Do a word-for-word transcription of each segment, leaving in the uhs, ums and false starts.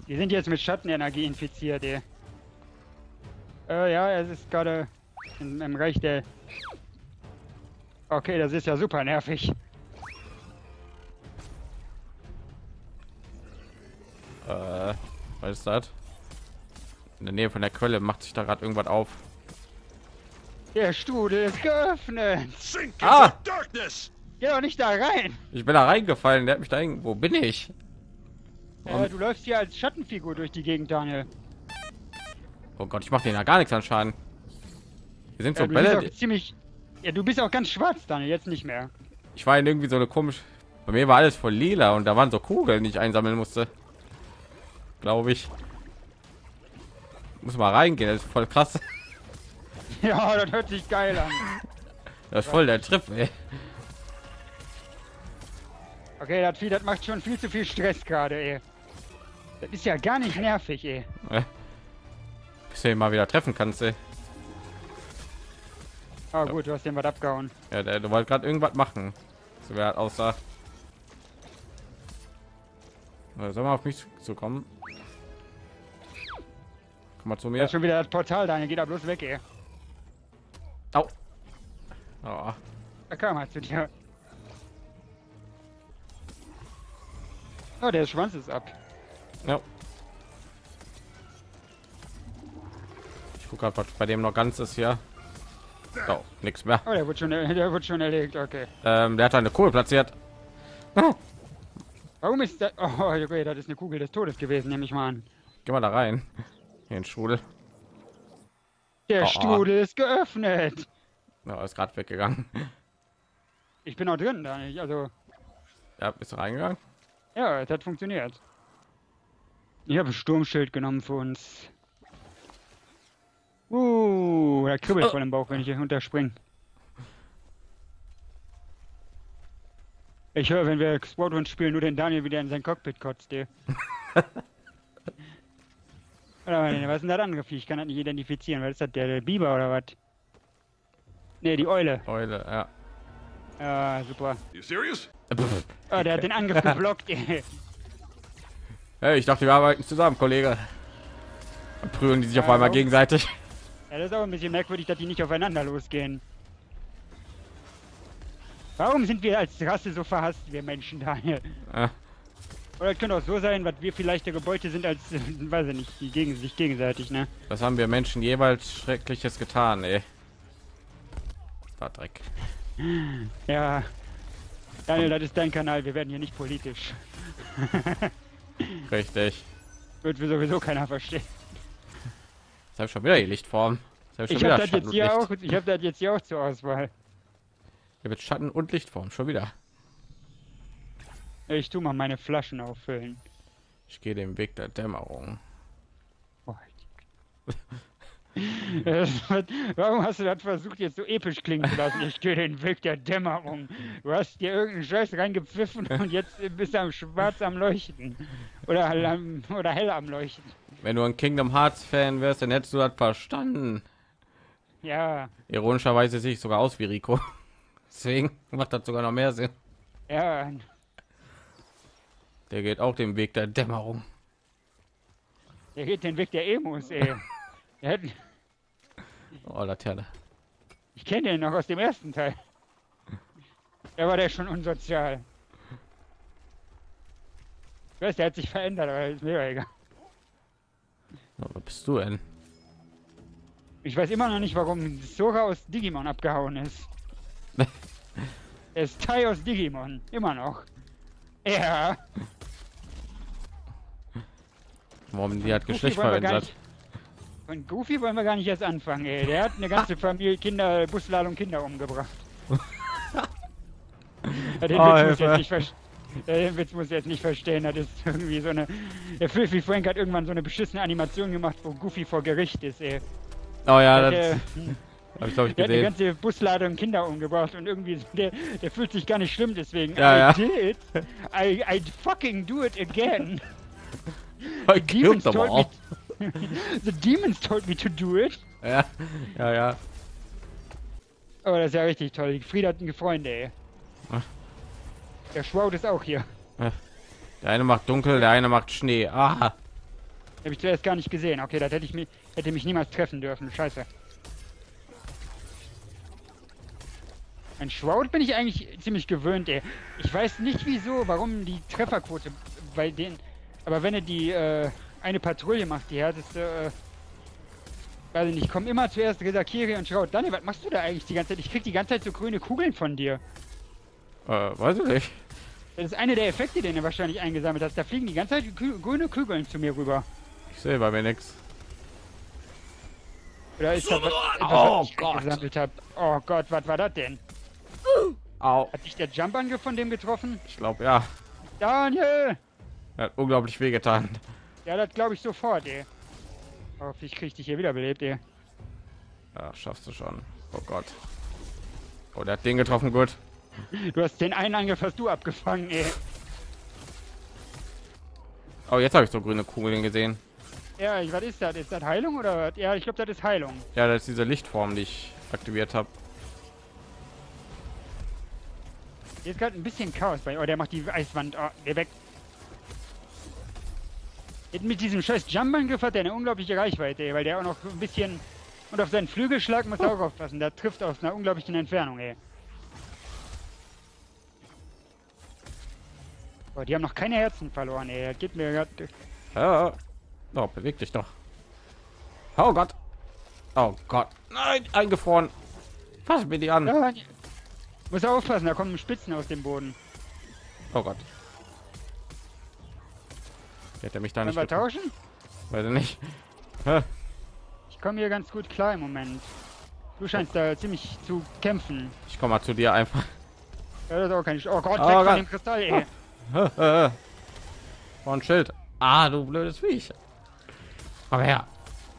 Die sind jetzt mit Schattenenergie infiziert, ey. Äh, ja, es ist gerade im, im Reich der... Okay, das ist ja super nervig. Äh, was ist das? In der Nähe von der Quelle macht sich da gerade irgendwas auf. Der Strudel ist geöffnet. Ah! Geh doch nicht da rein. Ich bin da reingefallen, der hat mich da hin. Wo bin ich? Äh, du läufst hier als Schattenfigur durch die Gegend, Daniel. Oh Gott, ich mache denen ja gar nichts an Schaden. Wir sind so Ja, du Bälle. bist auch ziemlich... Ja, du bist auch ganz schwarz, Daniel, jetzt nicht mehr. Ich war in irgendwie so eine komische. Bei mir war alles voll lila und da waren so Kugeln, die ich einsammeln musste. Glaube ich. Muss mal reingehen, das ist voll krass. Ja, das hört sich geil an. Das ist voll der Trip, ey. Okay, das Vieh, das macht schon viel zu viel Stress gerade, ey. Das ist ja gar nicht nervig, ey. Bis du ihn mal wieder treffen kannst, ey. Oh gut, du hast den was abgehauen. Ja, der, du wolltest gerade irgendwas machen. So wer aussah. Soll mal auf mich zu kommen? Komm mal zu mir. Ja, schon wieder das Portal, Daniel, geht da bloß weg, ey. Au. Oh. Da kam er zu dir. Oh, der Schwanz ist ab. Ja. Ich gucke gerade, was bei dem noch ganz ist hier. Oh, nichts mehr. Oh, der wird schon, der wird schon erlegt, okay. Ähm, der hat eine Kohle platziert. Warum ist das? Oh, okay, das ist eine Kugel des Todes gewesen, nehme ich mal an. Geh mal da rein. Hier in den Strudel. Der Oh, Strudel ist geöffnet. Ja, ist gerade weggegangen. Ich bin noch drin, Daniel, also... Ja, bist du reingegangen? Ja, es hat funktioniert. Ich habe ein Sturmschild genommen für uns. Uh, da kribbelt Oh. voll im Bauch, wenn ich hier runterspringe. Ich höre, wenn wir Squadron spielen, nur den Daniel wieder in sein Cockpit kotzt, ey. Oder was ist denn das andere Vieh? Ich kann das nicht identifizieren. Was ist das, der, der Biber oder was? Ne, die Eule. Eule, ja. Ja, super. You serious? Oh, der hat den Angriff geblockt, ey. Hey, ich dachte, wir arbeiten zusammen, Kollege. Und prügeln die sich auf Ja, einmal auch. gegenseitig. Ja, das ist auch ein bisschen merkwürdig, dass die nicht aufeinander losgehen. Warum sind wir als Rasse so verhasst, wir Menschen, Daniel? Ja. Oder es könnte auch so sein, dass wir vielleicht der Gebäude sind als, äh, weiß ich nicht, die gegen sich gegenseitig, ne? Das haben wir Menschen jeweils Schreckliches getan, ey. War Dreck. Ja. Daniel, das ist dein Kanal, wir werden hier nicht politisch. Richtig. Wird wir sowieso keiner verstehen. Jetzt habe ich schon wieder die Lichtform. Jetzt hab ich Ich schon habe wieder das jetzt hier Schatten auch, und Licht. ich habe das jetzt hier auch zur Auswahl. Hier wird Schatten und Lichtform, schon wieder. Ich tu mal meine Flaschen auffüllen. Ich gehe den Weg der Dämmerung. Boah. Das wird- Warum hast du das versucht, jetzt so episch klingen zu lassen? Ich gehe den Weg der Dämmerung. Du hast dir irgendeinen Scheiß reingepfiffen und jetzt bist du am Schwarz am Leuchten. Oder, hell am, oder hell am Leuchten. Wenn du ein Kingdom Hearts Fan wärst, dann hättest du das verstanden. Ja, Ironischerweise sehe ich sogar aus wie Rico. Deswegen macht das sogar noch mehr Sinn. ja. Der geht auch den Weg der Dämmerung. Der geht den Weg der Emos, ey. Der hat, Oh, Laterne. ich kenne den noch aus dem ersten Teil. Da war der schon unsozial. Ich weiß, der hat sich verändert, aber ist mir egal. Oh, wo bist du denn? Ich weiß immer noch nicht, warum Sora aus Digimon abgehauen ist. Er ist Teil aus Digimon. Immer noch. Ja. Warum die hat Goofy Geschlecht wollen wir gar verändert? nicht- Von Goofy wollen wir gar nicht erst anfangen, ey. Der hat eine ganze Familie Kinder, Busladung Kinder umgebracht. Ja, den, Oh, Witz muss ich Hilfe. jetzt nicht ver- ja, den Witz muss ich jetzt nicht verstehen. Das ist irgendwie so eine... Der Filthy Frank hat irgendwann so eine beschissene Animation gemacht, wo Goofy vor Gericht ist, ey. Oh ja, Der, das habe ich glaube ich der hat eine gesehen. ganze Busladung Kinder umgebracht und irgendwie so- der, der fühlt sich gar nicht schlimm deswegen. Ja, I ja. did. I, I'd fucking do it again. Oh, ich Demons killt aber told auch. me. The demons told me to do it. Ja, ja, ja. Oh, das ist ja richtig toll. Die Frieda hat einen Freunde, ey. Ach. Der Shroud ist auch hier. Der eine macht dunkel, der eine macht Schnee. Ah, Habe ich zuerst gar nicht gesehen. Okay, das hätte ich mich, hätte mich niemals treffen dürfen. Scheiße. Ein Shroud bin ich eigentlich ziemlich gewöhnt, ey. Ich weiß nicht wieso, warum die Trefferquote bei denen. Aber wenn du die äh, eine Patrouille machst, die härteste, äh, weiß ich nicht, kommen immer zuerst Redakiri und Shroud. Daniel, was machst du da eigentlich die ganze Zeit? Ich krieg die ganze Zeit so grüne Kugeln von dir. Äh, weiß ich nicht. Das ist einer der Effekte, den du wahrscheinlich eingesammelt hast. Da fliegen die ganze Zeit grü grüne Kugeln zu mir rüber. Ich sehe bei mir nichts. Oder ist das was, etwas, Oh was ich Gott. gesammelt habe? Oh Gott, was war das denn? Au. Hat dich der Jump-Angriff von dem getroffen? Ich glaube, ja. Daniel! Er hat unglaublich wehgetan. Ja, das glaube ich sofort, ey. Hoffentlich krieg ich dich hier wiederbelebt, ey. Ja, schaffst du schon. Oh Gott. Oh, der hat den getroffen, gut. Du hast den einen Angriff hast du abgefangen, ey. Oh, jetzt habe ich so grüne Kugeln gesehen. Ja, ich- was ist das? Ist das Heilung oder was? Ja, ich glaube, das ist Heilung. Ja, das ist diese Lichtform, die ich aktiviert habe. Hier ist gerade ein bisschen Chaos bei. Oh, der macht die Eiswand. Oh, der weg. Mit diesem scheiß Jump-Angriff hat der eine unglaubliche Reichweite, ey, weil der auch noch ein bisschen. Und auf seinen Flügelschlag muss er auch aufpassen. Der trifft aus einer unglaublichen Entfernung, ey. Oh, die haben noch keine Herzen verloren, ey. Das geht mir grad. Ja. Oh, beweg dich doch. Oh Gott. Oh Gott. Nein, eingefroren. Fass mir die an. Ja, muss er aufpassen, da kommen Spitzen aus dem Boden. Oh Gott. Hätte er mich da Wollen nicht wir getroffen? tauschen? Weiß ich nicht. Hä? Ich komme hier ganz gut klar im Moment. Du scheinst da ziemlich zu kämpfen. Ich komme mal zu dir einfach. Ja, das ist auch kein Sch Oh Gott, Oh weg Gott. von dem Kristall, ey. Oh, ein Schild. Ah, du blödes Viech. Komm her.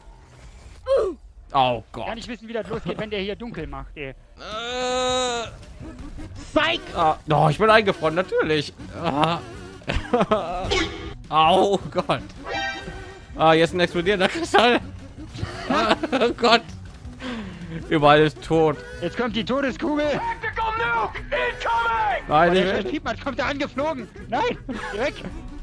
Oh Gar Gott. nicht wissen, wie das losgeht, wenn der hier dunkel macht, ey. Äh, Spike! Ah, oh, ich bin eingefroren, natürlich. Ah. Oh Gott. Ah, jetzt ein explodierender Kristall. Ah, oh Gott. Überall ist tot. Jetzt kommt die Todeskugel. Nein, Oh, der ich scheiß will. Piepmatz kommt da angeflogen. Nein, geh weg.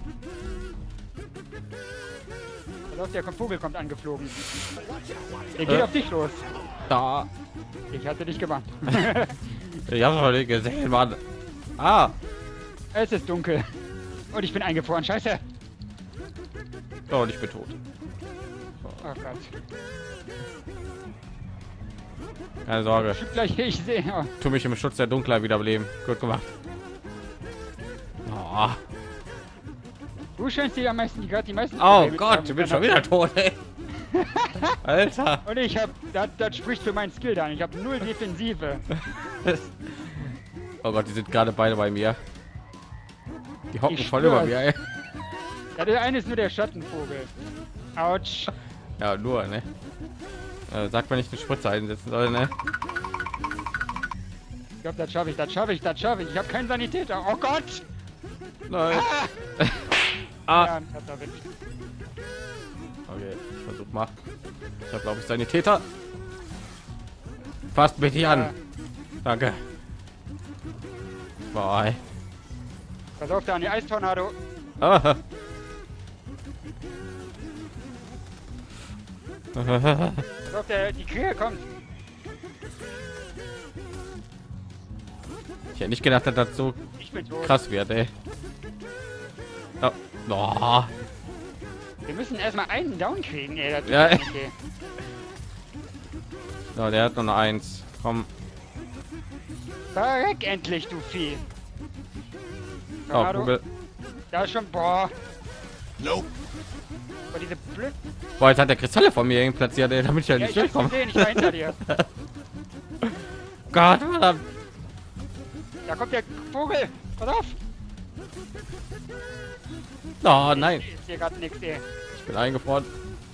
Pass auf, der Vogel kommt angeflogen. Der geht Äh. auf dich los. Da. Ich hatte dich gewarnt. Ich hab's noch nicht gesehen, Mann. Ah. Es ist dunkel. Und ich bin eingefroren. Scheiße. Oh, und ich bin tot. Oh Gott. Keine Sorge. Ich gleich, ich sehe. Oh. Tu mich im Schutz der Dunkelheit wiederbeleben. Gut gemacht. Oh, Du scheinst dir am meisten, die gerade die meisten. oh Probleme zu Gott, haben. ich bin schon wieder tot, ey. Alter. Und ich hab, das, das spricht für meinen Skill dann. Ich habe null Defensive. Oh Gott, die sind gerade beide bei mir. Die hocken Ich voll schwör's. über mir, ey. Ja, der eine ist nur der Schattenvogel. Autsch. Ja, nur, ne? Äh, sagt man nicht eine Spritze einsetzen soll, ne? Ich glaube, das schaffe ich, das schaffe ich, das schaffe ich. Ich habe keinen Sanitäter. Oh Gott! Nein. Ah. Ah. Ja, das erwischt. Okay, ich versuch mal. Ich habe, glaube ich, Sanitäter. Fasst mich nicht an. Danke. Bye. Pass auf, da an die Eistornado. Ah. Pass auf, der, die Krähe kommt. Ich hätte nicht gedacht, dass das so Ich bin tot. krass wird, ey. Oh. Oh. Wir müssen erstmal einen Down kriegen, ey. Das Ja. ist nicht, ey. So, der hat noch eine Eins. Komm. Verreck endlich, du Vieh. Oh, Tornado. Kugel. Da ist schon, boah. Nope. Boah, diese blöd. Boah, jetzt hat der Kristalle von mir irgendwie platziert, ey, damit ich ja Ja, nicht ich hab's durchkomme. gesehen, ich war hinter dir. Gott, verdammt. Da kommt der Vogel. Pass auf. Oh nein, Ist hier gerade nichts, ey. ich bin eingefroren.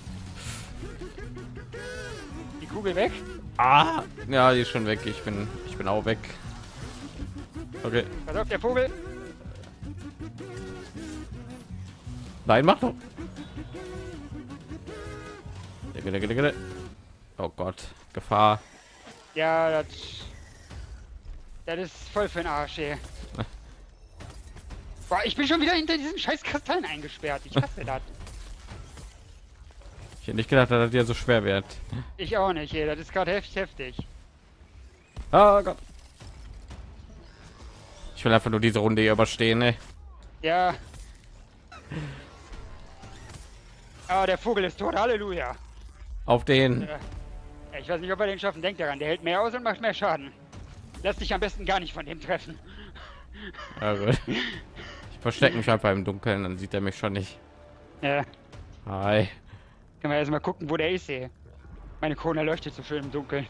Die Kugel weg. Ah, ja, die ist schon weg. Ich bin, ich bin auch weg. Okay, Pass auf, der Vogel. nein, mach doch. Digga, digga, digga. Oh Gott, Gefahr. Ja, das. Das ist voll für den Arsch, ey. Boah, ich bin schon wieder hinter diesen scheiß Kristallen eingesperrt. Ich hasse das. hätte nicht gedacht, dass das dir so schwer wird. Ich auch nicht, ey. Das ist gerade heftig, heftig. Oh Gott. Ich will einfach nur diese Runde hier überstehen, ne? Ja. Ah, der Vogel ist tot, Halleluja. Auf den. Ja. Ich weiß nicht, ob wir den schaffen. Denkt daran, der hält mehr aus und macht mehr Schaden. Lass dich am besten gar nicht von dem treffen. Ja, gut. Ich verstecke mich einfach im Dunkeln, dann sieht er mich schon nicht. Ja. Hi. Können wir erst mal gucken, wo der ist, ey. Meine Krone leuchtet so schön im Dunkeln.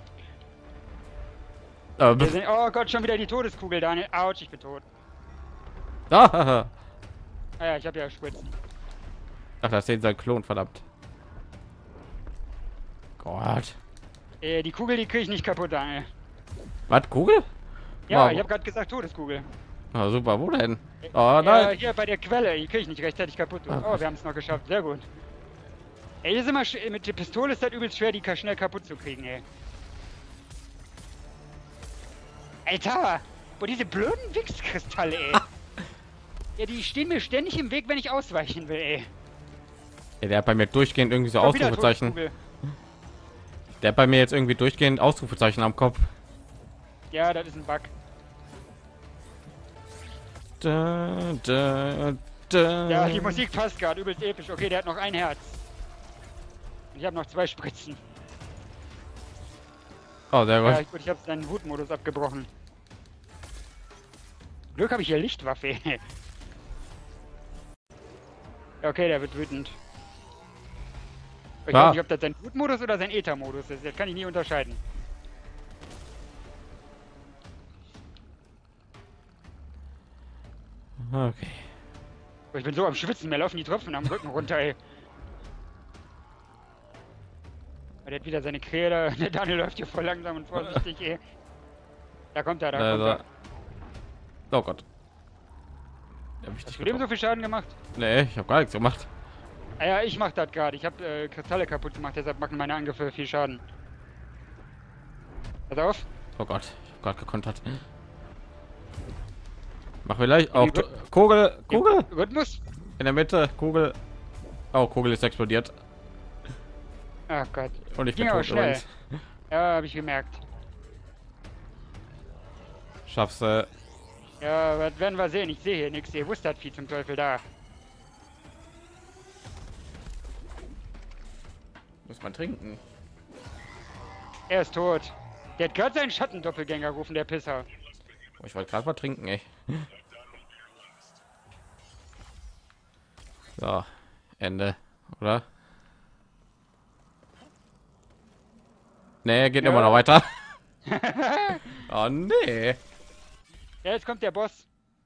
Äh, Wir sind, oh Gott, schon wieder die Todeskugel, Daniel. Autsch, ich bin tot. ah, Ah ja, ich habe ja Spritzen. ach, das ist sein Klon, verdammt. Gott. Äh, die Kugel, die kriege ich nicht kaputt, Daniel. Was, Kugel? Ja, Wow. ich habe gerade gesagt Todeskugel. Ah, super, wo denn? Oh Ja, nein. hier bei der Quelle, die kriege ich nicht rechtzeitig kaputt. Ah. Oh, wir haben es noch geschafft, sehr gut. Ey, das ist immer sch- mit der Pistole ist das übelst schwer, die ka- schnell kaputt zu kriegen, ey. Alter, boah, diese blöden Wichskristalle, ey. Ja, die stehen mir ständig im Weg, wenn ich ausweichen will, ey. Ja, der hat bei mir durchgehend irgendwie so Schon wieder Ausrufezeichen. Todeskugel. Der hat bei mir jetzt irgendwie durchgehend Ausrufezeichen am Kopf. Ja, das ist ein Bug. Da, da, da. Ja, die Musik passt gerade, übelst episch. Okay, der hat noch ein Herz. Und ich habe noch zwei Spritzen. Oh, sehr gut. Ja, gut, ich habe seinen Wutmodus abgebrochen. Glück habe ich hier Lichtwaffe. Ja, okay, der wird wütend. Ich Ja. weiß nicht, ob das sein Wutmodus oder sein Ether-Modus ist. Das kann ich nie unterscheiden. Okay. Aber ich bin so am Schwitzen, mir laufen die Tropfen am Rücken runter, ey. Der hat wieder seine Krähe da. Der Daniel läuft hier voll langsam und vorsichtig, ey. Da kommt er, da Da, kommt da. er. Oh Gott. Ja, Hast du dem so viel Schaden gemacht? Nee, ich habe gar nichts gemacht. Ah ja, ich mach das gerade. Ich habe äh, Kristalle kaputt gemacht, deshalb machen meine Angriffe viel Schaden. Pass auf. Oh Gott, ich habe gerade gekontert. Mach vielleicht auch Wie- Kugel, Kugel Rhythmus? in der Mitte, Kugel. Oh, Kugel ist explodiert Ach Gott. und ich bin Ging aber tot schnell. übrigens. Ja, habe ich gemerkt. Schaffst du? Ja, das werden wir sehen. Ich sehe hier nichts. Ihr wusst das Vieh zum Teufel da. Muss man trinken. Er ist tot. Der hat gerade seinen Schattendoppelgänger gerufen, der Pisser. Oh, ich wollte gerade mal trinken, ey. So, Ende, oder? Nee, geht Ja. immer noch weiter. Oh nee. Ja, jetzt kommt der Boss.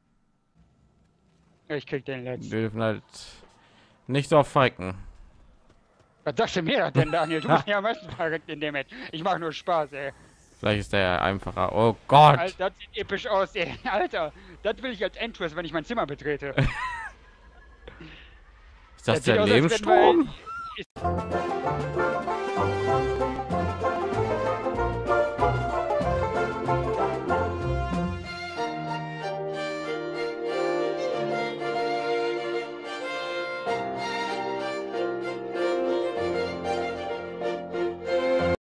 Ja, ich krieg den letzten. Wir dürfen halt nicht so verrecken. Was sagst du mir das denn, Daniel? Du bist ja am meisten verreckt in dem Match. Ich mach nur Spaß, ey. Vielleicht ist der einfacher. Oh Gott. Alter, das sieht episch aus, ey. Alter, das will ich als Endtress, wenn ich mein Zimmer betrete. Ist das Das sieht der aus, als wenn Lebensstrom? wir-